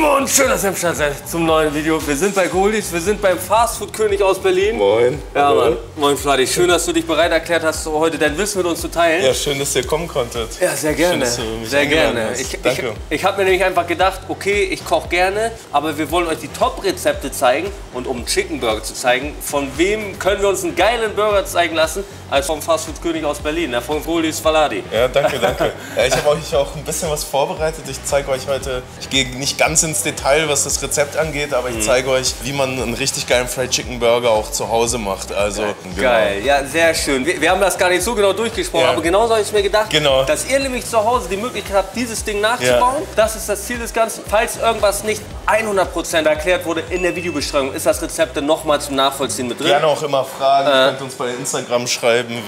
Und schön, dass ihr am Start seid zum neuen Video. Wir sind bei Goldis, wir sind beim Fastfood-König aus Berlin. Moin. Ja, Mann. Moin, Fladi. Schön, dass du dich bereit erklärt hast, heute dein Wissen mit uns zu teilen. Ja, schön, dass ihr kommen konntet. Ja, sehr gerne. Schön, dass du mich sehr gerne. eingeladen hast. Danke. Ich habe mir nämlich einfach gedacht, okay, ich koche gerne, aber wir wollen euch die Top-Rezepte zeigen. Und um einen Chicken Burger zu zeigen, von wem können wir uns einen geilen Burger zeigen lassen, als vom Fastfood-König aus Berlin, von Goldis Fladi. Ja, danke, danke. Ja, ich habe euch auch ein bisschen was vorbereitet. Ich zeige euch heute, ich gehe nicht ganz ins Detail, was das Rezept angeht, aber ich zeige euch, wie man einen richtig geilen Fried Chicken Burger auch zu Hause macht. Also, geil, ja, sehr schön. Wir haben das gar nicht so genau durchgesprochen, Ja. aber genauso habe ich mir gedacht, Genau. dass ihr nämlich zu Hause die Möglichkeit habt, dieses Ding nachzubauen. Ja. Das ist das Ziel des Ganzen. Falls irgendwas nicht 100% erklärt wurde in der Videobeschreibung, ist das Rezept dann nochmal zum Nachvollziehen mit drin. Gerne auch immer Fragen, ihr könnt uns bei Instagram schreiben,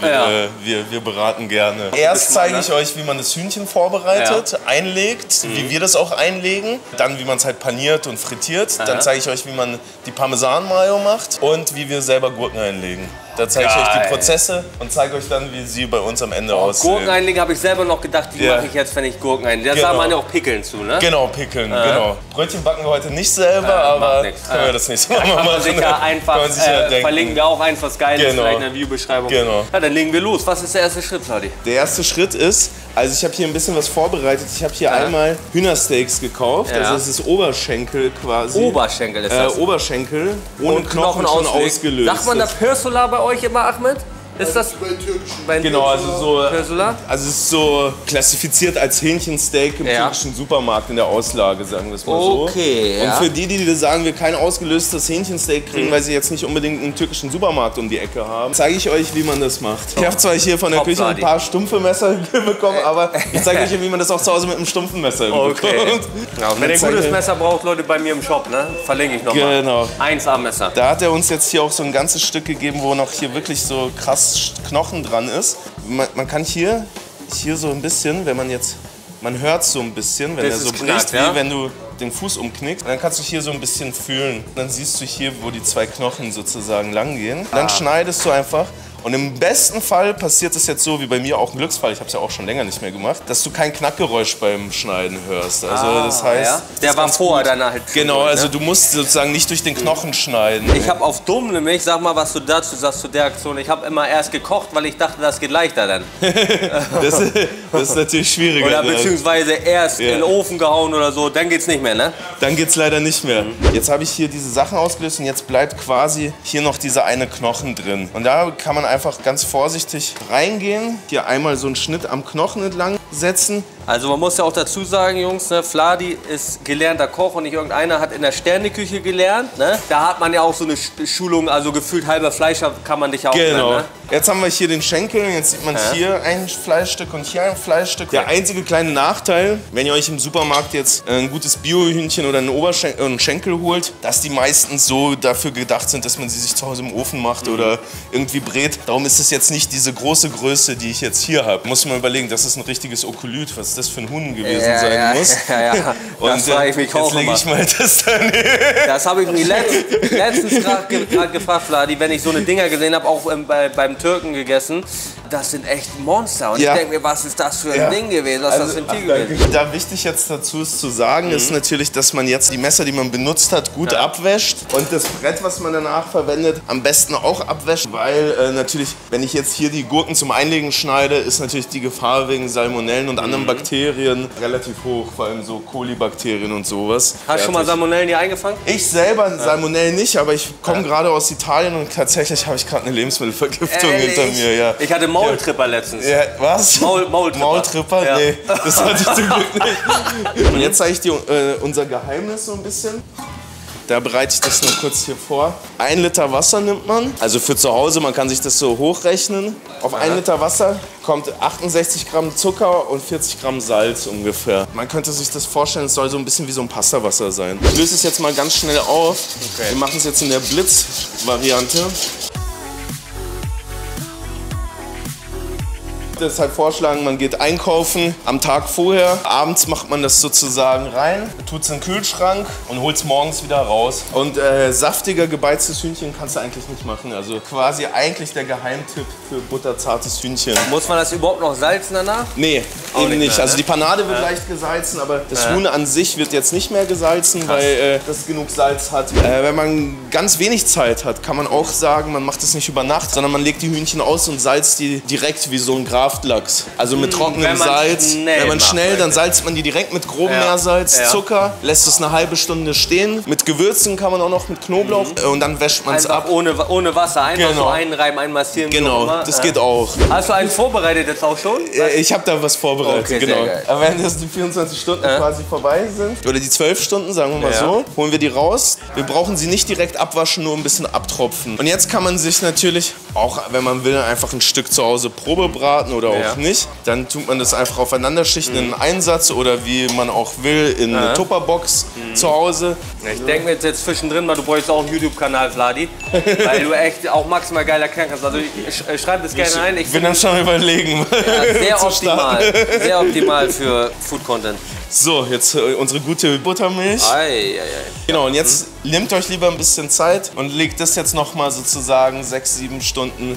wir beraten gerne. Erst zeige ich euch, wie man das Hühnchen vorbereitet, einlegt, wie wir das auch einlegen, dann wie man es halt paniert und frittiert, dann zeige ich euch, wie man die Parmesan-Mayo macht und wie wir selber Gurken einlegen. Da zeige ich euch die Prozesse und zeige euch dann, wie sie bei uns am Ende aussehen. Gurken einlegen habe ich selber noch gedacht, wie mache ich jetzt, wenn ich Gurken einlege. Da sagt man ja auch Pickeln zu, ne? Genau, Pickeln, genau. Brötchen backen wir heute nicht selber, aber können wir das nächste Mal machen. Kann man sicher einfach, verlinken wir auch eins was Geiles vielleicht in der Videobeschreibung. Genau. Ja, dann legen wir los. Was ist der erste Schritt, Fladi? Der erste Schritt ist, also ich habe hier ein bisschen was vorbereitet. Ich habe hier einmal Hühnersteaks gekauft, also das ist Oberschenkel quasi. Oberschenkel ist das. Oberschenkel, ohne Knochen schon ausgelöst. Sagt man da Pirzola bei euch immer, Ahmed? Ist das bei genau, also so, Pirzola? Also es ist so klassifiziert als Hähnchensteak im türkischen Supermarkt in der Auslage, sagen wir es mal so. Okay, Und für die sagen, wir kein ausgelöstes Hähnchensteak kriegen, weil sie jetzt nicht unbedingt einen türkischen Supermarkt um die Ecke haben, zeige ich euch, wie man das macht. Ich habe zwar hier von der Küche ein paar stumpfe Messer bekommen, aber ich zeige euch, wie man das auch zu Hause mit einem stumpfen Messer hinbekommt. Ja, wenn ihr ein gutes Messer braucht, Leute, bei mir im Shop, ne? Verlinke ich nochmal. Genau. 1A-Messer. Da hat er uns jetzt hier auch so ein ganzes Stück gegeben, wo noch hier wirklich so krass Knochen dran ist. Man kann hier so ein bisschen, wenn man jetzt, man hört so ein bisschen, wenn er so bricht, wie wenn du den Fuß umknickst. Und dann kannst du hier so ein bisschen fühlen. Dann siehst du hier, wo die zwei Knochen sozusagen lang gehen. Dann schneidest du einfach. Und im besten Fall passiert es jetzt so, wie bei mir auch ein Glücksfall, ich habe es ja auch schon länger nicht mehr gemacht, dass du kein Knackgeräusch beim Schneiden hörst. Also das heißt... Der war vorher dann halt... Genau, also du musst sozusagen nicht durch den Knochen schneiden. Ich habe auf dumm nämlich, sag mal, was du dazu sagst zu der Aktion, ich habe immer erst gekocht, weil ich dachte, das geht leichter dann. Das ist natürlich schwieriger. Oder beziehungsweise erst in den Ofen gehauen oder so, dann geht's nicht mehr, ne? Dann geht's leider nicht mehr. Jetzt habe ich hier diese Sachen ausgelöst und jetzt bleibt quasi hier noch dieser eine Knochen drin. Und da kann man einfach ganz vorsichtig reingehen, hier einmal so einen Schnitt am Knochen entlang setzen. Also man muss ja auch dazu sagen, Jungs, ne, Fladi ist gelernter Koch und nicht irgendeiner hat in der Sterneküche gelernt. Ne? Da hat man ja auch so eine Schulung, also gefühlt halber Fleischer kann man dich ja auch genau. nennen, ne? Jetzt haben wir hier den Schenkel und jetzt sieht man hier ein Fleischstück und hier ein Fleischstück. Der einzige kleine Nachteil, wenn ihr euch im Supermarkt jetzt ein gutes Bio-Hühnchen oder einen Schenkel holt, dass die meistens so dafür gedacht sind, dass man sie sich zu Hause im Ofen macht oder irgendwie brät. Darum ist es jetzt nicht diese große Größe, die ich jetzt hier habe. Muss man überlegen, das ist ein richtiges Okolyt, was das für ein Huhn gewesen sein muss. Ja. Und das frage ich mich auch jetzt lege ich mal das dann. Das habe ich mich letztens gerade gefragt, Fladi, wenn ich so eine Dinger gesehen habe, auch beim Türken gegessen. Das sind echt Monster. Und ich denke mir, was ist das für ein Ding gewesen? Was ist das für ein Tier gewesen? Da wichtig jetzt dazu ist zu sagen, ist natürlich, dass man jetzt die Messer, die man benutzt hat, gut abwäscht. Und das Brett, was man danach verwendet, am besten auch abwäscht. Weil natürlich, wenn ich jetzt hier die Gurken zum Einlegen schneide, ist natürlich die Gefahr wegen Salmonellen und anderen Bakterien relativ hoch. Vor allem so Kolibakterien und sowas. Hast du schon mal Salmonellen hier eingefangen? Ich selber Salmonellen nicht, aber ich komme gerade aus Italien und tatsächlich habe ich gerade eine Lebensmittelvergiftung hinter mir. Ja. Ich hatte Maultripper letztens. Ja, was? Maultripper. Maultripper? Ja. Nee, das hatte ich zum Glück nicht. Und jetzt zeige ich dir unser Geheimnis so ein bisschen. Da bereite ich das nur kurz hier vor. 1 Liter Wasser nimmt man. Also für zu Hause, man kann sich das so hochrechnen. Auf 1 Liter Wasser kommt 68 Gramm Zucker und 40 Gramm Salz ungefähr. Man könnte sich das vorstellen, es soll so ein bisschen wie so ein Pastawasser sein. Ich löse es jetzt mal ganz schnell auf. Okay. Wir machen es jetzt in der Blitz-Variante. deshalb vorschlagen, man geht einkaufen am Tag vorher. Abends macht man das sozusagen rein, tut es in den Kühlschrank und holt es morgens wieder raus. Und saftiger gebeiztes Hühnchen kannst du eigentlich nicht machen. Also quasi eigentlich der Geheimtipp für butterzartes Hühnchen. Muss man das überhaupt noch salzen danach? Nee, auch eben nicht. Mehr, also die Panade wird leicht gesalzen, aber das Huhn an sich wird jetzt nicht mehr gesalzen, weil das genug Salz hat. Wenn man ganz wenig Zeit hat, kann man auch sagen, man macht es nicht über Nacht, sondern man legt die Hühnchen aus und salzt die direkt wie so ein Graftlachs. Also mit trockenem Salz. Wenn man schnell, dann salzt man die direkt mit grobem Meersalz, Zucker, lässt es eine halbe Stunde stehen. Mit Gewürzen kann man auch noch mit Knoblauch und dann wäscht man es ab. Ohne Wasser, einfach so einreiben, einmassieren. Genau, das geht auch. Hast du einen vorbereitet jetzt auch schon? Ich habe da was vorbereitet, okay, genau. Aber wenn das die 24 Stunden quasi vorbei sind, oder die 12 Stunden, sagen wir mal so, holen wir die raus. Wir brauchen sie nicht direkt abwaschen, nur ein bisschen abtropfen. Und jetzt kann man sich natürlich, auch wenn man will, einfach ein Stück zu Hause Probe braten oder auch nicht. Dann tut man das einfach aufeinander schichten in einen Einsatz oder wie man auch will, in eine Tupperbox zu Hause. Ich denke mir jetzt zwischendrin mal, du bräuchst auch einen YouTube-Kanal, Vladi, weil du echt auch maximal geil erklären kannst. Also ich schreibe das gerne ein. Ich will dann schon überlegen. Sehr optimal für Food-Content. So, jetzt unsere gute Buttermilch. Genau, und jetzt nehmt euch lieber ein bisschen Zeit und legt das jetzt nochmal sozusagen 6-7 Stunden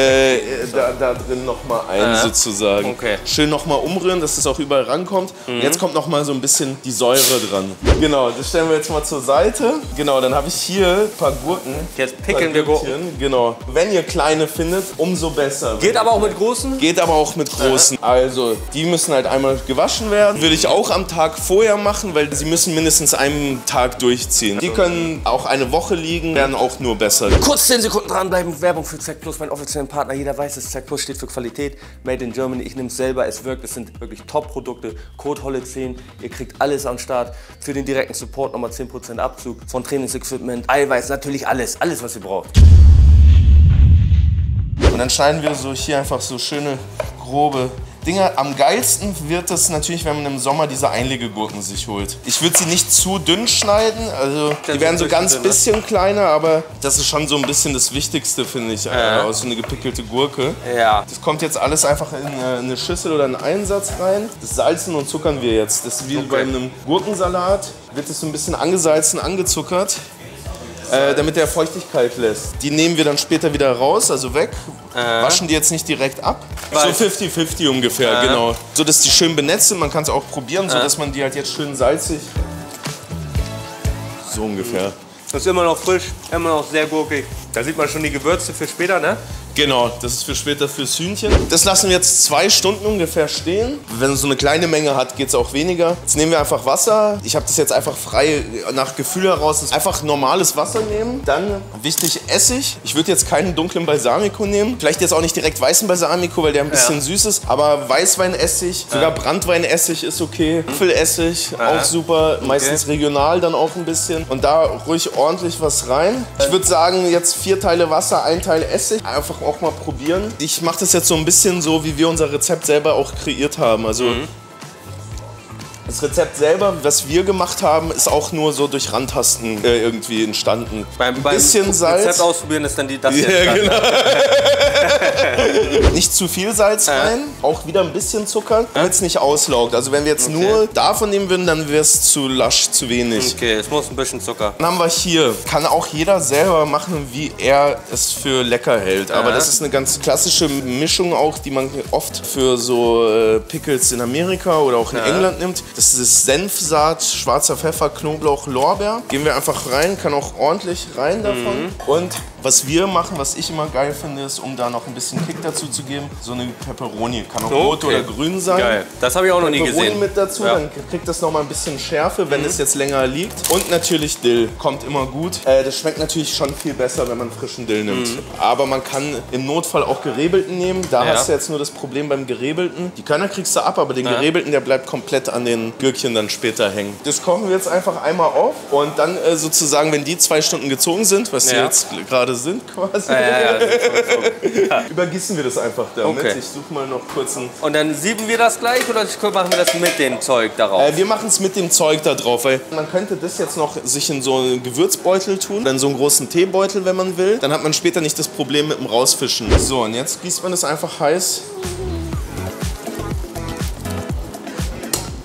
da drin nochmal ein sozusagen. Okay. Schön nochmal umrühren, dass das auch überall rankommt. Und jetzt kommt nochmal so ein bisschen die Säure dran. Genau, das stellen wir jetzt mal zur Seite. Genau, dann habe ich hier ein paar Gurken. Jetzt pickeln wir Gurken. Genau. Wenn ihr kleine findet, umso besser. Geht aber auch mit großen? Geht aber auch mit großen. Also, die müssen halt einmal gewaschen werden. Würde ich auch am Tag vorher machen, weil sie müssen mindestens einen Tag durchziehen. Die können auch eine Woche liegen, werden auch nur besser. Kurz 10 Sekunden dranbleiben. Werbung für Z Plus, mein offiziellen Partner. Jeder weiß, dass Z Plus steht für Qualität. Made in Germany. Ich nehme es selber, es wirkt. Es sind wirklich Top-Produkte. Code HOLLE10. Ihr kriegt alles am Start. Für den direkten Support nochmal 10% Abzug. Von Trainingsequipment, Eiweiß, natürlich alles. Alles, was ihr braucht. Und dann schneiden wir so hier einfach so schöne, grobe Dinger. Am geilsten wird es natürlich, wenn man im Sommer diese Einlegegurken sich holt. Ich würde sie nicht zu dünn schneiden, also die werden so ganz bisschen kleiner, aber das ist schon so ein bisschen das Wichtigste, finde ich, aus so eine gepickelte Gurke. Ja. Das kommt jetzt alles einfach in eine Schüssel oder einen Einsatz rein. Das salzen und zuckern wir jetzt. Das ist wie bei einem Gurkensalat, wird es so ein bisschen angesalzen, angezuckert. Damit der Feuchtigkeit lässt. Die nehmen wir dann später wieder raus, also weg. Waschen die jetzt nicht direkt ab. So 50-50 ungefähr, genau. So dass die schön benetzt sind, man kann es auch probieren, so dass man die halt jetzt schön salzig. So ungefähr. Das ist immer noch frisch, immer noch sehr gurkig. Da sieht man schon die Gewürze für später, ne? Genau, das ist für später fürs Hühnchen. Das lassen wir jetzt 2 Stunden ungefähr stehen. Wenn es so eine kleine Menge hat, geht es auch weniger. Jetzt nehmen wir einfach Wasser. Ich habe das jetzt einfach frei nach Gefühl heraus. Einfach normales Wasser nehmen. Dann wichtig Essig. Ich würde jetzt keinen dunklen Balsamico nehmen. Vielleicht jetzt auch nicht direkt weißen Balsamico, weil der ein bisschen süß ist. Aber Weißweinessig, sogar Brandweinessig ist okay. Apfelessig, auch super. Meistens regional dann auch ein bisschen. Und da ruhig ordentlich was rein. Ich würde sagen, jetzt 4 Teile Wasser, 1 Teil Essig. Einfach auch mal probieren. Ich mache das jetzt so ein bisschen so, wie wir unser Rezept selber auch kreiert haben. Also das Rezept selber, was wir gemacht haben, ist auch nur so durch Randtasten irgendwie entstanden. Beim bisschen Salz. Rezept ausprobieren ist dann das jetzt. Ja, genau. Nicht zu viel Salz rein, auch wieder ein bisschen Zucker, damit es nicht auslaugt. Also wenn wir jetzt nur davon nehmen würden, dann wäre es zu lasch, zu wenig. Okay, es muss ein bisschen Zucker. Dann haben wir hier, kann auch jeder selber machen, wie er es für lecker hält. Aber das ist eine ganz klassische Mischung auch, die man oft für so Pickles in Amerika oder auch in England nimmt. Das ist Senfsaat, schwarzer Pfeffer, Knoblauch, Lorbeer. Gehen wir einfach rein, kann auch ordentlich rein davon. Und was wir machen, was ich immer geil finde, ist, um da noch ein bisschen Kick dazu zu geben, so eine Pepperoni. Kann auch rot oder grün sein. Geil. Das habe ich auch noch nie gesehen. Pepperoni mit dazu, dann kriegt das noch mal ein bisschen Schärfe, wenn es jetzt länger liegt. Und natürlich Dill, kommt immer gut. Das schmeckt natürlich schon viel besser, wenn man frischen Dill nimmt. Aber man kann im Notfall auch gerebelten nehmen. Da hast du jetzt nur das Problem beim gerebelten. Die Körner kriegst du ab, aber den gerebelten, der bleibt komplett an den Gürkchen dann später hängen. Das kochen wir jetzt einfach einmal auf und dann sozusagen, wenn die 2 Stunden gezogen sind, was die jetzt gerade sind quasi, übergießen wir das einfach damit. Ich suche mal noch kurz einen... Und dann sieben wir das gleich oder machen wir das mit dem Zeug darauf? Wir machen es mit dem Zeug da drauf, weil man könnte das jetzt noch sich in so einen Gewürzbeutel tun, dann so einen großen Teebeutel, wenn man will. Dann hat man später nicht das Problem mit dem Rausfischen. So, und jetzt gießt man das einfach heiß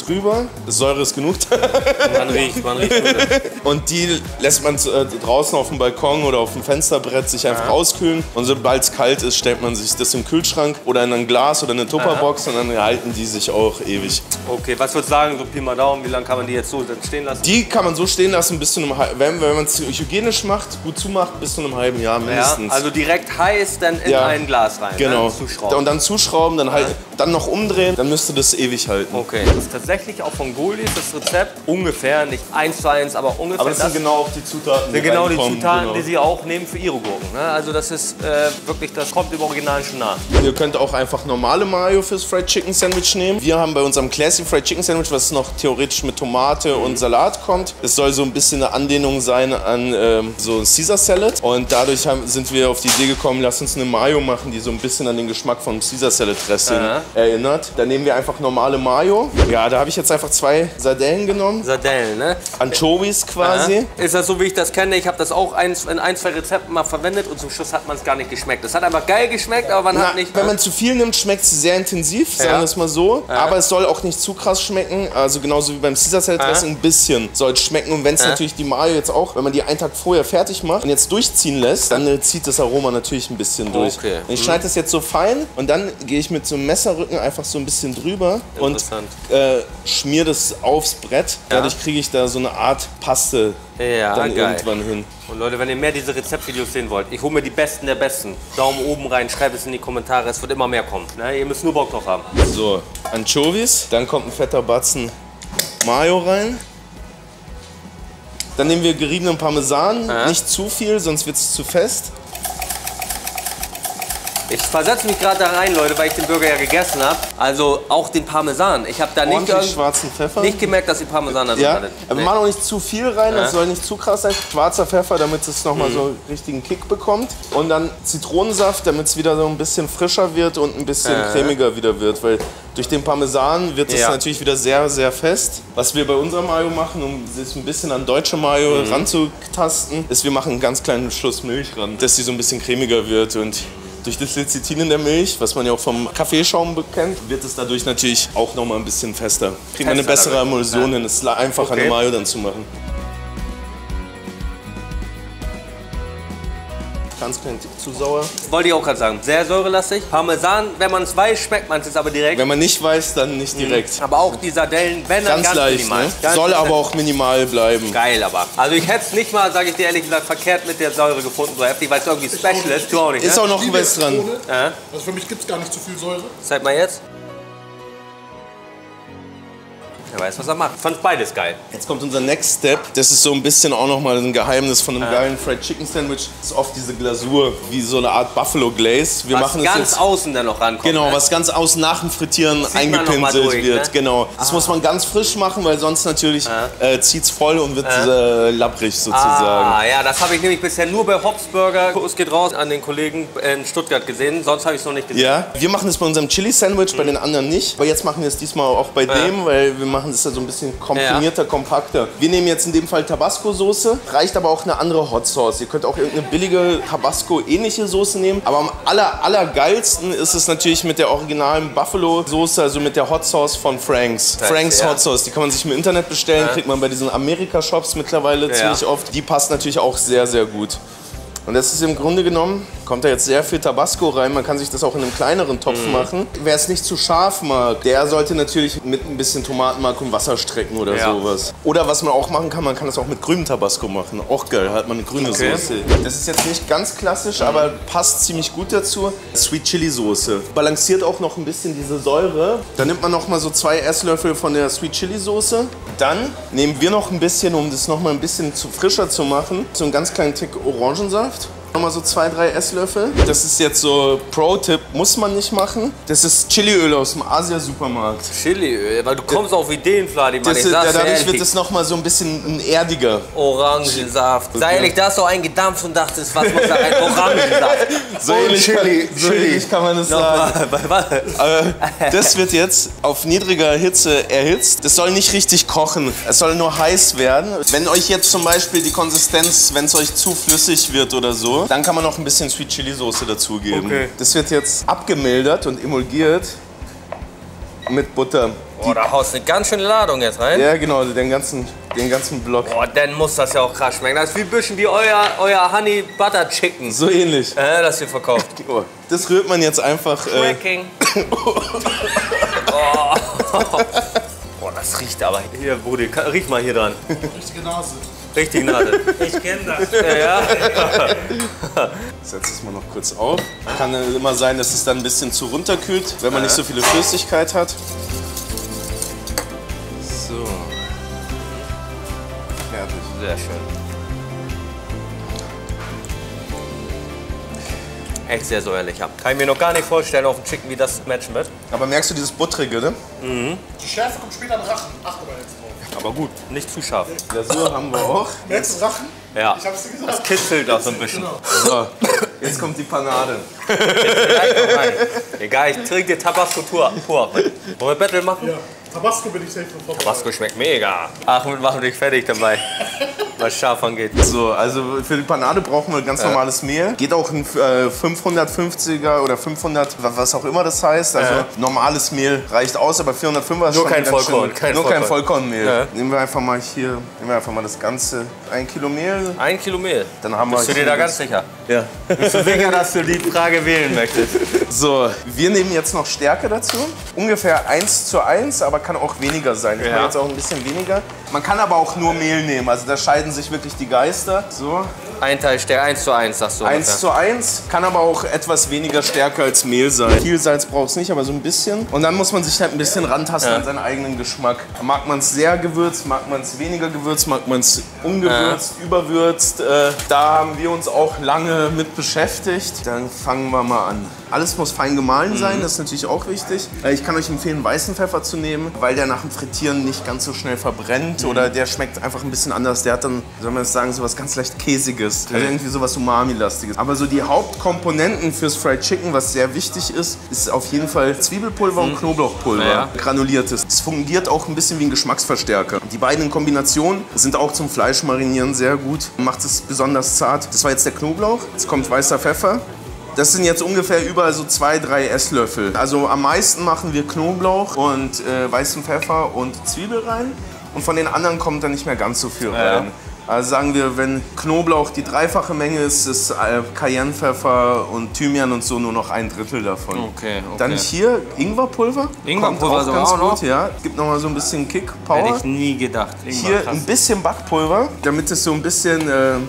drüber. Das Säure ist genug. Man riecht. Und die lässt man draußen auf dem Balkon oder auf dem Fensterbrett sich einfach auskühlen. Und sobald es kalt ist, stellt man sich das im Kühlschrank oder in ein Glas oder eine Tupperbox und dann halten die sich auch ewig. Okay, was würdest du sagen, so Pi mal Daumen, wie lange kann man die jetzt so stehen lassen? Die kann man so stehen lassen bis zu einem wenn man es hygienisch macht, gut zumacht, bis zu einem halben Jahr mindestens. Ja, also direkt heiß dann in ein Glas rein. Genau. Ne? Zuschrauben. Und dann zuschrauben, dann noch umdrehen, dann müsste das ewig halten. Okay. Das ist tatsächlich auch von Goldis das Rezept ungefähr, nicht 1:1, aber ungefähr. Aber das sind genau auch die Zutaten, die sie auch nehmen für ihre Gurken. Ne? Also das ist wirklich, das kommt im Original schon nach. Ihr könnt auch einfach normale Mayo fürs Fried Chicken Sandwich nehmen. Wir haben bei unserem Classy Fried Chicken Sandwich, was noch theoretisch mit Tomate und Salat kommt. Es soll so ein bisschen eine Anlehnung sein an so ein Caesar Salad. Und dadurch sind wir auf die Idee gekommen, lass uns eine Mayo machen, die so ein bisschen an den Geschmack vom Caesar Salad Dressing erinnert. Da nehmen wir einfach normale Mayo. Ja, da habe ich jetzt einfach 2 Sardellen genommen. Sardellen, ne? Anchovies quasi. Ist das so, wie ich das kenne? Ich habe das auch in 1, 2 Rezepten mal verwendet und zum Schluss hat man es gar nicht geschmeckt. Es hat einfach geil geschmeckt, aber man hat nicht... Wenn man zu viel nimmt, schmeckt es sehr intensiv, sagen wir es mal so. Aber es soll auch nicht zu krass schmecken. Also genauso wie beim Caesar Salad Dressing, ein bisschen soll es schmecken. Und wenn es natürlich die Mayo jetzt auch, wenn man die einen Tag vorher fertig macht und jetzt durchziehen lässt, dann zieht das Aroma natürlich ein bisschen durch. Okay. Und ich schneide das jetzt so fein und dann gehe ich mit so einem Messerrücken einfach so ein bisschen drüber und schmier das aufs Brett. Dadurch kriege ich da so eine Art Paste dann irgendwann hin. Und Leute, wenn ihr mehr diese Rezeptvideos sehen wollt, ich hole mir die Besten der Besten. Daumen oben rein, schreibt es in die Kommentare, es wird immer mehr kommen. Ne? Ihr müsst nur Bock drauf haben. So, Anchovies, dann kommt ein fetter Batzen Mayo rein. Dann nehmen wir geriebenen Parmesan, nicht zu viel, sonst wird es zu fest. Ich versetze mich gerade da rein, Leute, weil ich den Burger ja gegessen habe. Also auch den Parmesan. Ich habe da schwarzen Pfeffer. Nicht gemerkt, dass die Parmesan da drin sind. Aber wir machen auch nicht zu viel rein, das soll nicht zu krass sein. Schwarzer Pfeffer, damit es nochmal so einen richtigen Kick bekommt. Und dann Zitronensaft, damit es wieder so ein bisschen frischer wird und ein bisschen cremiger wieder wird. Weil durch den Parmesan wird es natürlich wieder sehr, sehr fest. Was wir bei unserer Mayo machen, um es ein bisschen an deutsche Mayo ranzutasten, ist, wir machen einen ganz kleinen Schuss Milch ran, dass sie so ein bisschen cremiger wird. Und durch das Lecithin in der Milch, was man ja auch vom Kaffeeschaum kennt, wird es dadurch natürlich auch noch mal ein bisschen fester. Kriegt man eine bessere Emulsion hin. Es ist einfacher, eine Mayo dann zu machen. Ganz klein Tick zu sauer. Wollte ich auch gerade sagen. Sehr säurelastig. Parmesan, wenn man es weiß, schmeckt man es jetzt aber direkt. Wenn man nicht weiß, dann nicht direkt. Aber auch die Sardellen, wenn dann ganz leicht, minimal. Ne? Soll aber auch minimal bleiben. Geil aber. Also ich hätte es nicht mal, sage ich dir ehrlich gesagt, verkehrt mit der Säure gefunden, so heftig, weil es irgendwie special ist. Du auch nicht, ne? Ist auch noch was dran. Also für mich gibt es gar nicht zu viel Säure. Zeig mal jetzt. Er weiß, was er macht. Fand beides geil. Jetzt kommt unser Next Step. Das ist so ein bisschen auch noch mal ein Geheimnis von einem geilen Fried Chicken Sandwich. Das ist oft diese Glasur, wie so eine Art Buffalo Glaze. Wir machen ganz jetzt außen dann noch rankommt. Genau, was ganz außen nach dem Frittieren eingepinselt wird. Ne? Genau. Das muss man ganz frisch machen, weil sonst natürlich zieht es voll und wird lapprig sozusagen. Ja, das habe ich nämlich bisher nur bei Hobbs Burger, es geht raus, an den Kollegen in Stuttgart gesehen. Sonst habe ich es noch nicht gesehen. Ja, wir machen es bei unserem Chili Sandwich, bei den anderen nicht. Aber jetzt machen wir es diesmal auch bei dem, weil wir machen das ja so ein bisschen komprimierter, kompakter. Wir nehmen jetzt in dem Fall Tabasco-Soße, reicht aber auch eine andere Hot Sauce. Ihr könnt auch irgendeine billige Tabasco-ähnliche Soße nehmen. Aber am allergeilsten ist es natürlich mit der originalen Buffalo-Soße, also mit der Hot Sauce von Frank's. Frank's Hot Sauce, die kann man sich im Internet bestellen, kriegt man bei diesen Amerika-Shops mittlerweile ziemlich oft. Die passt natürlich auch sehr, sehr gut. Und das ist im Grunde genommen, kommt da jetzt sehr viel Tabasco rein. Man kann sich das auch in einem kleineren Topf machen. Wer es nicht zu scharf mag, der sollte natürlich mit ein bisschen Tomatenmark und Wasser strecken oder sowas. Oder was man auch machen kann, man kann das auch mit grünem Tabasco machen. Auch geil, hat man eine grüne Soße. Das ist jetzt nicht ganz klassisch, aber passt ziemlich gut dazu. Sweet Chili Soße. Balanciert auch noch ein bisschen diese Säure. Dann nimmt man noch mal so 2 Esslöffel von der Sweet Chili Soße. Dann nehmen wir noch ein bisschen, um das noch mal ein bisschen frischer zu machen, so einen ganz kleinen Tick Orangensaft. Nochmal so 2, 3 Esslöffel. Das ist jetzt so Pro-Tipp, muss man nicht machen. Das ist Chiliöl aus dem Asia-Supermarkt. Chiliöl, weil du kommst auf Ideen, Vladi, Mann. Dadurch wird es nochmal so ein bisschen erdiger. Orangensaft. Sei ehrlich, da hast du eingedampft und dachtest, was muss da rein? Orangensaft. So ähnlich kann man das sagen. Aber das wird jetzt auf niedriger Hitze erhitzt. Das soll nicht richtig kochen. Es soll nur heiß werden. Wenn euch jetzt zum Beispiel die Konsistenz, wenn es euch zu flüssig wird oder so, dann kann man noch ein bisschen Sweet Chili Soße dazugeben. Okay. Das wird jetzt abgemildert und emulgiert mit Butter. Boah, da haust eine ganz schöne Ladung jetzt rein. Ja, genau, den ganzen Block. Boah, dann muss das ja auch krass schmecken. Das ist wie ein bisschen wie euer Honey Butter Chicken. So ähnlich. Das ihr verkauft. Oh, das rührt man jetzt einfach. Cracking. Boah, das riecht aber. Hier, Brudi, riech mal hier dran. Richtige Nase. Richtig Nase. Ich kenne das. Ja. Ich setze es mal noch kurz auf. Kann immer sein, dass es dann ein bisschen zu runterkühlt, wenn man nicht so viele Flüssigkeit hat. So. Fertig. Sehr schön. Echt sehr säuerlich. Kann ich mir noch gar nicht vorstellen auf dem Chicken, wie das matchen wird. Aber merkst du dieses Buttrige, ne? Die Schärfe kommt später im Rachen. Achte mal jetzt drauf. Aber gut, nicht zu scharf. Glasur haben wir auch. Merkst du Rachen? Ja, Ich hab's dir gesagt. das kitzelt auch so ein bisschen. Genau. So, jetzt kommt die Panade. Egal, ich trinke dir Tabasco pur. Wollen wir Battle machen? Ja. Tabasco bin ich safe von Tabasco schmeckt mega. Ahmed, machen dich fertig dabei, was scharf angeht. So, also für die Panade brauchen wir ganz normales Mehl. Geht auch ein 550er oder 500, was auch immer das heißt. Also normales Mehl reicht aus, aber 405er ist Nur schon kein ganz Vollkorn, schön, nur kein Vollkornmehl. Ja. Nehmen wir einfach mal das Ganze, 1 Kilo Mehl. 1 Kilo Mehl. Dann haben Bist du dir da ganz sicher? Ja. Bist du sicher, dass du die Frage wählen möchtest? So, wir nehmen jetzt noch Stärke dazu. Ungefähr 1:1, aber kann auch weniger sein. Ich mache jetzt auch ein bisschen weniger. Man kann aber auch nur Mehl nehmen, also da scheiden sich wirklich die Geister. So. Ein Teil Stärke, 1:1 sagst du. 1:1, kann aber auch etwas weniger Stärke als Mehl sein. Viel Salz braucht es nicht, aber so ein bisschen. Und dann muss man sich halt ein bisschen rantasten an seinen eigenen Geschmack. Mag man es sehr gewürzt, mag man es weniger gewürzt, mag man es ungewürzt, überwürzt. Da haben wir uns auch lange mit beschäftigt. Dann fangen wir mal an. Alles muss fein gemahlen sein, das ist natürlich auch wichtig. Ich kann euch empfehlen, weißen Pfeffer zu nehmen, weil der nach dem Frittieren nicht ganz so schnell verbrennt oder der schmeckt einfach ein bisschen anders. Der hat dann, soll man das sagen, sowas ganz leicht Käsiges, also irgendwie sowas Umami-lastiges. Aber so die Hauptkomponenten fürs Fried Chicken, was sehr wichtig ist, ist auf jeden Fall Zwiebelpulver und Knoblauchpulver, granuliertes. Es fungiert auch ein bisschen wie ein Geschmacksverstärker. Die beiden in Kombination sind auch zum Fleischmarinieren sehr gut, macht es besonders zart. Das war jetzt der Knoblauch, jetzt kommt weißer Pfeffer. Das sind jetzt ungefähr überall so 2-3 Esslöffel. Also am meisten machen wir Knoblauch und weißen Pfeffer und Zwiebel rein. Und von den anderen kommt dann nicht mehr ganz so viel rein. Also sagen wir, wenn Knoblauch die 3-fache Menge ist, ist Cayennepfeffer und Thymian und so nur noch 1/3 davon. Okay. Dann hier Ingwerpulver. Ingwerpulver kommt auch ganz auch noch? gut, ja. Gibt noch mal so ein bisschen Kick, Power. Hätte ich nie gedacht. Hier ein bisschen Backpulver, damit es so ein bisschen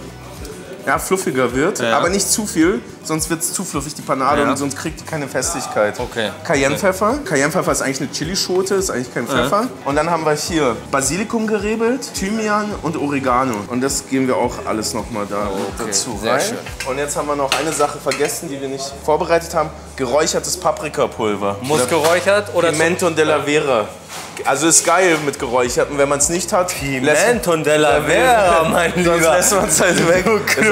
fluffiger wird, aber nicht zu viel, sonst wird es zu fluffig, die Panade, und sonst kriegt die keine Festigkeit. Okay. Cayennepfeffer. Cayennepfeffer ist eigentlich eine Chilischote, ist eigentlich kein Pfeffer. Und dann haben wir hier Basilikum gerebelt, Thymian und Oregano. Und das geben wir auch alles nochmal dazu sehr rein. schön. Und jetzt haben wir noch eine Sache vergessen, die wir nicht vorbereitet haben. Geräuchertes Paprikapulver. Muss geräuchert oder Pimento della Vera. Also ist geil mit geräucherten, wenn man es nicht hat. Pimento della Vera, mein Lieber. Sonst lässt man es halt weg.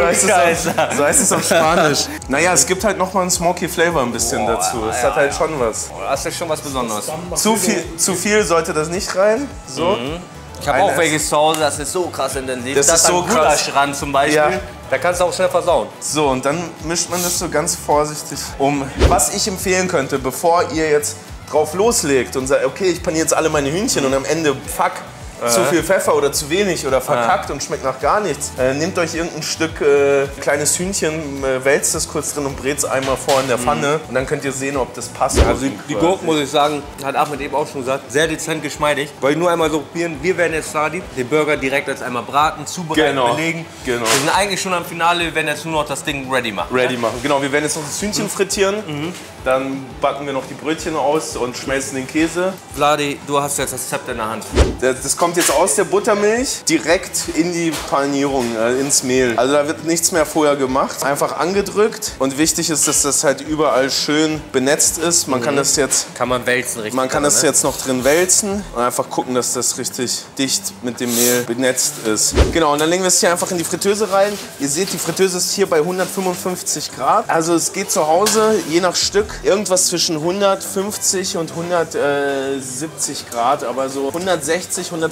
So heißt es auf Spanisch. Naja, es gibt halt nochmal einen smoky Flavor ein bisschen dazu. Es hat halt schon was. Das ist schon was Besonderes. Zu viel sollte das nicht rein. So. Ich habe auch welche zu Hause, das ist so krass intensiv. Das ist so krass. Gulaschrand zum Beispiel, da kannst du auch schnell versauen. So, und dann mischt man das so ganz vorsichtig um. Was ich empfehlen könnte, bevor ihr jetzt drauf loslegt und sagt, okay, ich paniere jetzt alle meine Hühnchen und am Ende, fuck, zu viel Pfeffer oder zu wenig oder verkackt und schmeckt nach gar nichts. Nehmt euch irgendein Stück kleines Hühnchen, wälzt das kurz drin und brät es einmal vor in der Pfanne und dann könnt ihr sehen, ob das passt. Also die Gurken, muss ich sagen, hat Ahmed eben auch schon gesagt, sehr dezent geschmeidig. Wollte ich nur einmal so probieren, wir werden jetzt Sadi, den Burger direkt als einmal braten, zubereiten, belegen. Genau. Wir sind eigentlich schon am Finale, wir werden jetzt nur noch das Ding ready machen. Genau, wir werden jetzt noch das Hühnchen frittieren, dann backen wir noch die Brötchen aus und schmelzen den Käse. Vladi, du hast jetzt das Zepter in der Hand. Das kommt jetzt aus der Buttermilch direkt in die Panierung, ins Mehl. Also da wird nichts mehr vorher gemacht. Einfach angedrückt. Und wichtig ist, dass das halt überall schön benetzt ist. Man kann das jetzt... Kann man wälzen richtig. Man kann das jetzt noch drin wälzen und einfach gucken, dass das richtig dicht mit dem Mehl benetzt ist. Genau, und dann legen wir es hier einfach in die Fritteuse rein. Ihr seht, die Fritteuse ist hier bei 155 Grad. Also es geht zu Hause, je nach Stück, irgendwas zwischen 150 und 170 Grad. Aber so 160, 150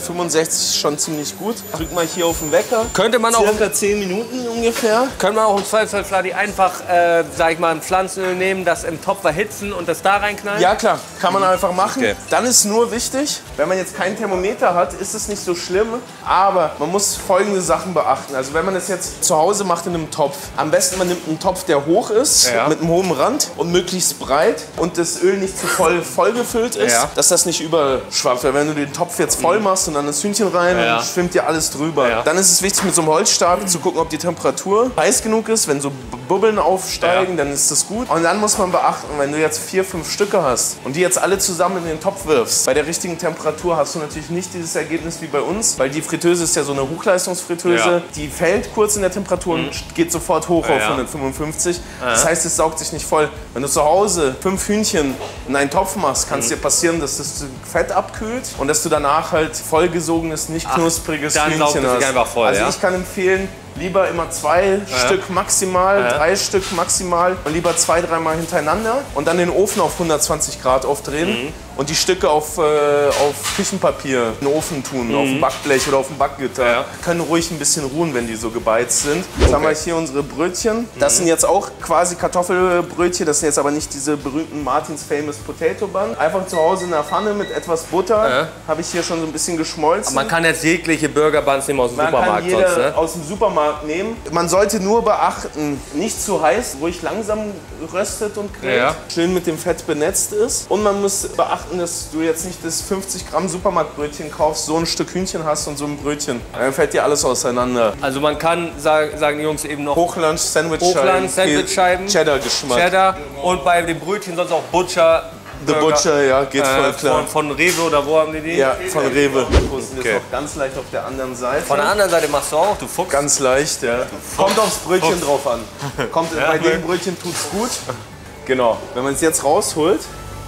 65 ist schon ziemlich gut. Drück mal hier auf den Wecker. Könnte man auch circa 10 Minuten ungefähr. Können wir auch im Zweifelsfall Fladi einfach, sag ich mal, ein Pflanzenöl nehmen, das im Topf erhitzen und das da reinknallen? Ja klar, kann man einfach machen. Okay. Dann ist nur wichtig, wenn man jetzt kein Thermometer hat, ist es nicht so schlimm. Aber man muss folgende Sachen beachten. Also wenn man das jetzt zu Hause macht in einem Topf, am besten man nimmt einen Topf, der hoch ist, mit einem hohen Rand und möglichst breit und das Öl nicht zu voll gefüllt ist, dass das nicht überschwappt. Weil wenn du den Topf jetzt voll machst und dann das Hühnchen rein, dann schwimmt dir alles drüber. Dann ist es wichtig, mit so einem Holzstab zu gucken, ob die Temperatur heiß genug ist. Wenn so Bubbeln aufsteigen, dann ist das gut. Und dann muss man beachten, wenn du jetzt 4, 5 Stücke hast und die jetzt alle zusammen in den Topf wirfst, bei der richtigen Temperatur hast du natürlich nicht dieses Ergebnis wie bei uns, weil die Fritteuse ist ja so eine Hochleistungsfritteuse, die fällt kurz in der Temperatur und geht sofort hoch auf 155. Das heißt, es saugt sich nicht voll. Wenn du zu Hause 5 Hühnchen in einen Topf machst, kann es dir passieren, dass das Fett abkühlt und dass du danach halt vollgesogenes, nicht knuspriges Hühnchen hast. Einfach voll, also ich kann empfehlen, lieber immer 2 Stück maximal, 3 Stück maximal und lieber 2, 3 Mal hintereinander und dann den Ofen auf 120 Grad aufdrehen und die Stücke auf Küchenpapier in den Ofen tun, auf dem Backblech oder auf dem Backgitter. Können ruhig ein bisschen ruhen, wenn die so gebeizt sind. Jetzt haben wir hier unsere Brötchen. Das sind jetzt auch quasi Kartoffelbrötchen, das sind jetzt aber nicht diese berühmten Martins Famous Potato Bun. Einfach zu Hause in der Pfanne mit etwas Butter, habe ich hier schon so ein bisschen geschmolzen. Aber man kann jetzt jegliche Burger Buns nehmen aus dem Supermarkt. Man kann jede sonst, ne? aus dem Supermarkt nehmen. Man sollte nur beachten, nicht zu heiß, ruhig langsam röstet und grillt, schön mit dem Fett benetzt ist. Und man muss beachten, dass du jetzt nicht das 50 Gramm Supermarktbrötchen kaufst, so ein Stück Hühnchen hast und so ein Brötchen. Dann fällt dir alles auseinander. Also man kann, sagen die Jungs eben noch, Hochlunch, Sandwichscheiben, Cheddar-Geschmack. Cheddar und bei den Brötchen sonst auch Butcher. The Butcher, ja, geht voll klar. Von Rewe oder wo haben die? Ja, von Rewe. Das ist noch ganz leicht auf der anderen Seite. Von der anderen Seite machst du auch, du Fuchs. Ganz leicht, ja. Kommt aufs Brötchen drauf an. Bei dem Brötchen tut's gut. Genau. Wenn man es jetzt rausholt,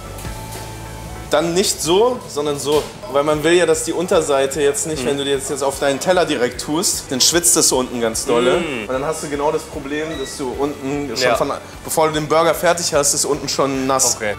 dann nicht so, sondern so. Weil man will ja, dass die Unterseite jetzt nicht, wenn du die jetzt auf deinen Teller direkt tust, dann schwitzt es unten ganz dolle. Und dann hast du genau das Problem, dass du unten schon bevor du den Burger fertig hast, ist unten schon nass. Okay.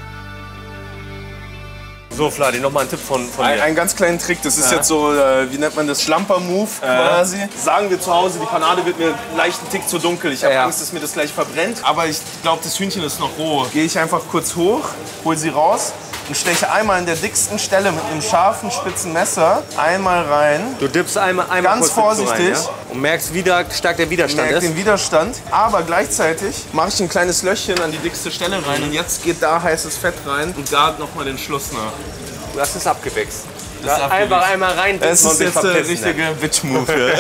So, Fladi, nochmal ein Tipp von mir. Einen ganz kleinen Trick, das ist jetzt so, wie nennt man das, Schlamper-Move quasi. Sagen wir zu Hause, die Panade wird mir leicht einen Tick zu dunkel. Ich habe Angst, dass mir das gleich verbrennt. Aber ich glaube, das Hühnchen ist noch roh. Gehe ich einfach kurz hoch, hol sie raus und steche einmal an der dicksten Stelle mit einem scharfen, spitzen Messer einmal rein. Du dippst einmal ganz kurz vorsichtig. Rein, und merkst, wie stark der Widerstand ist. Den Widerstand, aber gleichzeitig mache ich ein kleines Löchchen an die dickste Stelle rein und jetzt geht da heißes Fett rein und gart nochmal den Schluss nach. Das ist abgewichst. Einfach einmal rein. Das ist jetzt der richtige Bitch-Move.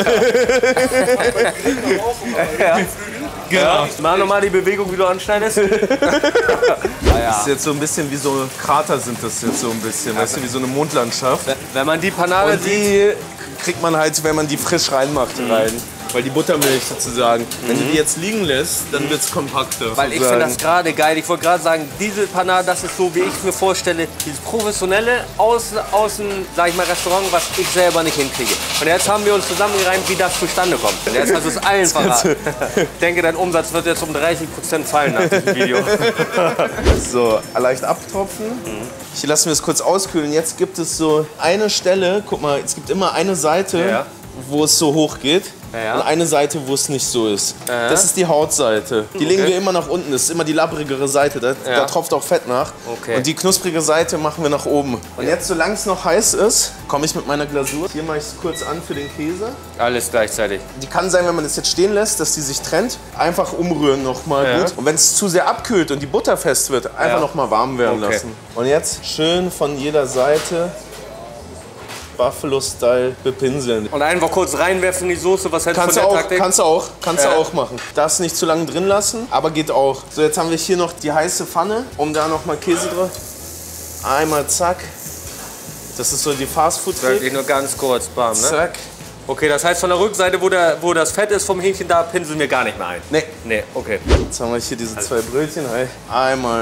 Genau. Mach nochmal die Bewegung, wie du anschneidest. Das ist jetzt so ein bisschen wie so Krater sind das jetzt so ein bisschen, weißt du, wie so eine Mondlandschaft. Wenn man die Panade sieht, die kriegt man halt, wenn man die frisch reinmacht, rein. Weil die Buttermilch sozusagen, wenn du die jetzt liegen lässt, dann wird es kompakter. Weil ich finde das gerade geil. Ich wollte gerade sagen, diese Panade, das ist so, wie ich es mir vorstelle, dieses professionelle außen sag ich mal, Restaurant, was ich selber nicht hinkriege. Und jetzt haben wir uns zusammengereimt, wie das zustande kommt. Und jetzt hast du es allen verraten. Ich denke, dein Umsatz wird jetzt um 30% fallen nach diesem Video. So, leicht abtropfen. Ich lasse mir das kurz auskühlen. Jetzt gibt es so eine Stelle, guck mal, es gibt immer eine Seite, wo es so hoch geht. Und eine Seite, wo es nicht so ist. Das ist die Hautseite. Die legen wir immer nach unten. Das ist immer die labbrigere Seite. Da tropft auch Fett nach. Und die knusprige Seite machen wir nach oben. Und jetzt, solange es noch heiß ist, komme ich mit meiner Glasur. Hier mache ich es kurz an für den Käse. Alles gleichzeitig. Die kann sein, wenn man das jetzt stehen lässt, dass die sich trennt. Einfach umrühren nochmal gut. Und wenn es zu sehr abkühlt und die Butter fest wird, einfach nochmal warm werden lassen. Und jetzt schön von jeder Seite Buffalo-Style bepinseln. Und einfach kurz reinwerfen in die Soße, was hältst du von der Taktik? Kannst du auch machen. Darfst nicht zu lange drin lassen, aber geht auch. So, jetzt haben wir hier noch die heiße Pfanne, um da noch mal Käse drauf. Einmal zack. Das ist so die Fastfood-Trick. Nur ganz kurz, bam, ne? Zack. Okay, das heißt von der Rückseite, wo das Fett ist vom Hähnchen, da pinseln wir gar nicht mehr ein. Nee. Nee, okay. Jetzt haben wir hier diese zwei Brötchen. Einmal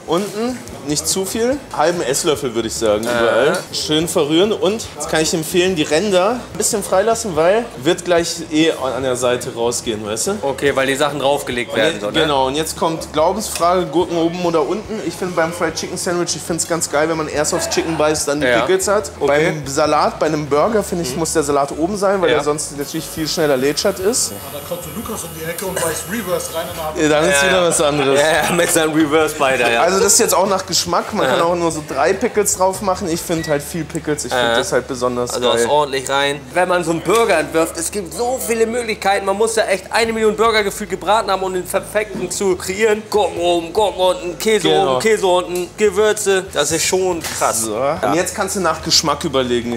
Unten nicht zu viel. Halben Esslöffel würde ich sagen, überall. Schön verrühren und jetzt kann ich empfehlen, die Ränder ein bisschen freilassen, weil wird gleich an der Seite rausgehen, weißt du? Okay, weil die Sachen draufgelegt werden. So, ne? Genau, und jetzt kommt Glaubensfrage, Gurken oben oder unten. Ich finde beim Fried Chicken Sandwich, ich finde es ganz geil, wenn man erst aufs Chicken beißt, dann die Pickles hat. Okay. Beim Salat, bei einem Burger, finde ich, muss der Salat oben sein, weil der sonst natürlich viel schneller lätschert ist. Ja, da kommt so Lukas um die Ecke und beißt Reverse rein und dann Dann ist wieder was anderes. Ja, mit seinem Reverse Biter, ja. Also das ist jetzt auch nach Geschmack. Man kann auch nur so 3 Pickles drauf machen. Ich finde halt viel Pickles. Ich finde das halt besonders also geil. das ordentlich rein. Wenn man so einen Burger entwirft, es gibt so viele Möglichkeiten. Man muss ja echt 1 Million Burger gefühlt gebraten haben, um den perfekten zu kreieren. Gurken oben, Gurken unten, Käse oben, Käse unten, Gewürze. Das ist schon krass. So. Und jetzt kannst du nach Geschmack überlegen.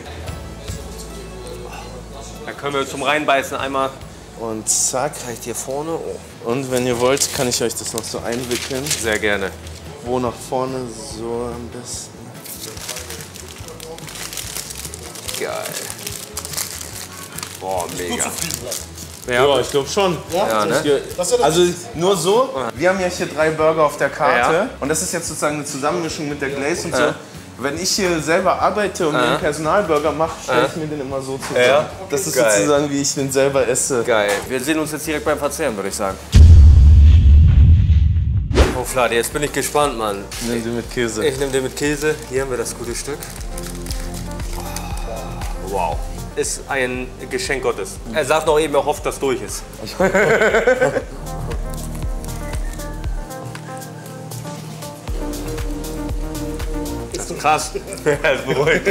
Da können wir zum Reinbeißen einmal. Und zack. Vielleicht hier vorne. Oh. Und wenn ihr wollt, kann ich euch das noch so einwickeln. Sehr gerne. Wo nach vorne, so am besten. Geil. Boah, mega. Ja, ich glaube schon. Ja, ne? Also nur so, wir haben ja hier 3 Burger auf der Karte und das ist jetzt sozusagen eine Zusammenmischung mit der Glaze und so. Wenn ich hier selber arbeite und mir einen Personalburger mache, stelle ich mir den immer so zusammen. Ja. Das ist sozusagen, wie ich den selber esse. Geil. Wir sehen uns jetzt direkt beim Verzehren, würde ich sagen. Oh, Vladi, jetzt bin ich gespannt, Mann. Nimm den mit Käse. Ich nehme den mit Käse. Hier haben wir das gute Stück. Wow. Ist ein Geschenk Gottes. Er sagt noch eben, er hofft, dass durch ist. Das ist krass. Er ist beruhigt.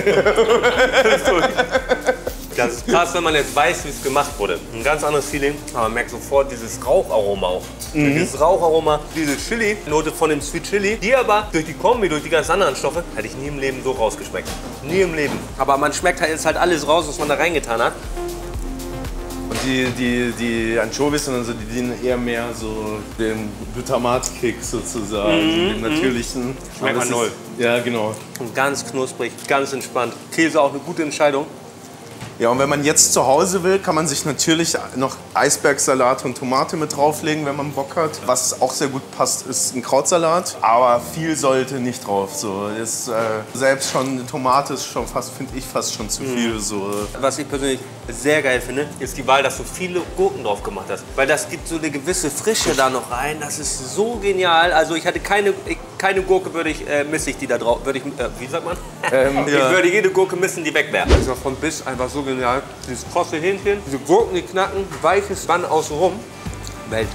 Das ist krass, wenn man jetzt weiß, wie es gemacht wurde. Ein ganz anderes Feeling. Aber man merkt sofort dieses Raucharoma auch. Dieses Raucharoma, diese Chili-Note von dem Sweet Chili, die aber durch die Kombi, durch die ganz anderen Stoffe, hätte ich nie im Leben so rausgeschmeckt. Nie im Leben. Aber man schmeckt halt jetzt halt alles raus, was man da reingetan hat. Und die Anchovies und so, die dienen eher mehr so dem Glutamat-Kick sozusagen, dem natürlichen. Schmeckt man null. Ja, genau. Und ganz knusprig, ganz entspannt. Käse auch eine gute Entscheidung. Ja, und wenn man jetzt zu Hause will, kann man sich natürlich noch Eisbergsalat und Tomate mit drauflegen, wenn man Bock hat. Was auch sehr gut passt, ist ein Krautsalat. Aber viel sollte nicht drauf. So ist, selbst schon Tomate ist schon fast, finde ich, fast schon zu viel. So. Was ich persönlich sehr geil finde, ist die Wahl, dass du viele Gurken drauf gemacht hast. Weil das gibt so eine gewisse Frische da noch rein. Das ist so genial. Also ich hatte keine Gurke, misse ich die da drauf. Wie sagt man? Ich würde jede Gurke missen, die weg wäre. Also von bis einfach so genial. Dieses krosse Hähnchen, diese Gurken, die knacken, weiches Band außenrum. Welt.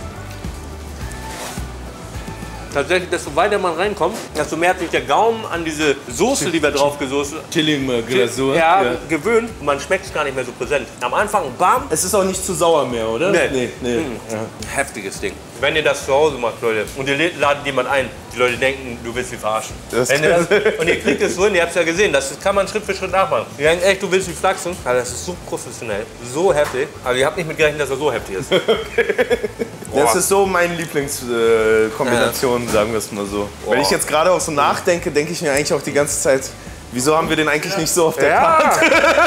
Tatsächlich, desto weiter man reinkommt, desto mehr hat sich der Gaumen an diese Soße, die wir drauf gesoßen Chili-Glasur. gewöhnt. Und man schmeckt es gar nicht mehr so präsent. Am Anfang, bam. Es ist auch nicht zu sauer mehr, oder? Nee. Ja. Heftiges Ding. Wenn ihr das zu Hause macht, Leute, und ihr ladet jemand ein, die Leute denken, du willst sie verarschen. Und ihr kriegt es so hin, ihr habt es ja gesehen, das kann man Schritt für Schritt nachmachen. Die denken echt, du willst sie flachsen. Also das ist so professionell, so heftig. Also ihr habt nicht mit gerechnet, dass er so heftig ist. Das ist so meine Lieblingskombination, sagen wir es mal so. Wenn ich jetzt gerade auch so nachdenke, denke ich mir eigentlich auch die ganze Zeit, wieso haben wir den eigentlich nicht so auf der Karte?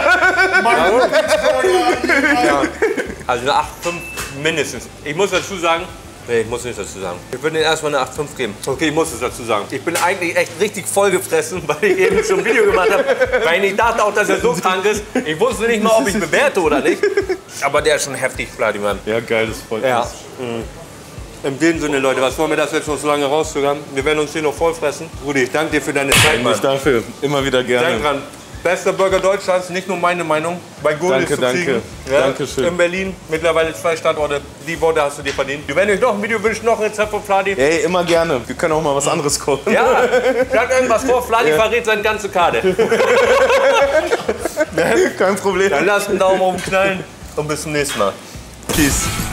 Also eine 8,5 mindestens. Ich muss dazu sagen, nee, ich muss nicht dazu sagen. Ich würde den erstmal eine 8,5 geben. Okay, ich muss es dazu sagen. Ich bin eigentlich echt richtig vollgefressen, weil ich eben schon ein Video gemacht habe. Weil ich dachte auch, dass er so krank ist. Ich wusste nicht mal, ob ich bewerte oder nicht. Aber der ist schon heftig, Vladiman. Ja, geil, das freut mich. Ja. In dem Sinne, Leute, was wollen wir das jetzt noch so lange rauszögern? Wir werden uns hier noch vollfressen. Rudi, ich danke dir für deine Zeit, Mann. Nicht dafür, immer wieder gerne. Denk dran, bester Burger Deutschlands, nicht nur meine Meinung. Bei Google ist zu kriegen. Ja, Dankeschön. In Berlin, mittlerweile 2 Standorte. Die Worte hast du dir verdient. Wir werden euch noch ein Video wünschen, noch ein Rezept von Vladi. Ey, immer gerne. Wir können auch mal was anderes kochen. Ja, schlag irgendwas vor, Vladi verrät seine ganze Karte. Kein Problem. Dann lasst einen Daumen oben knallen und bis zum nächsten Mal. Peace.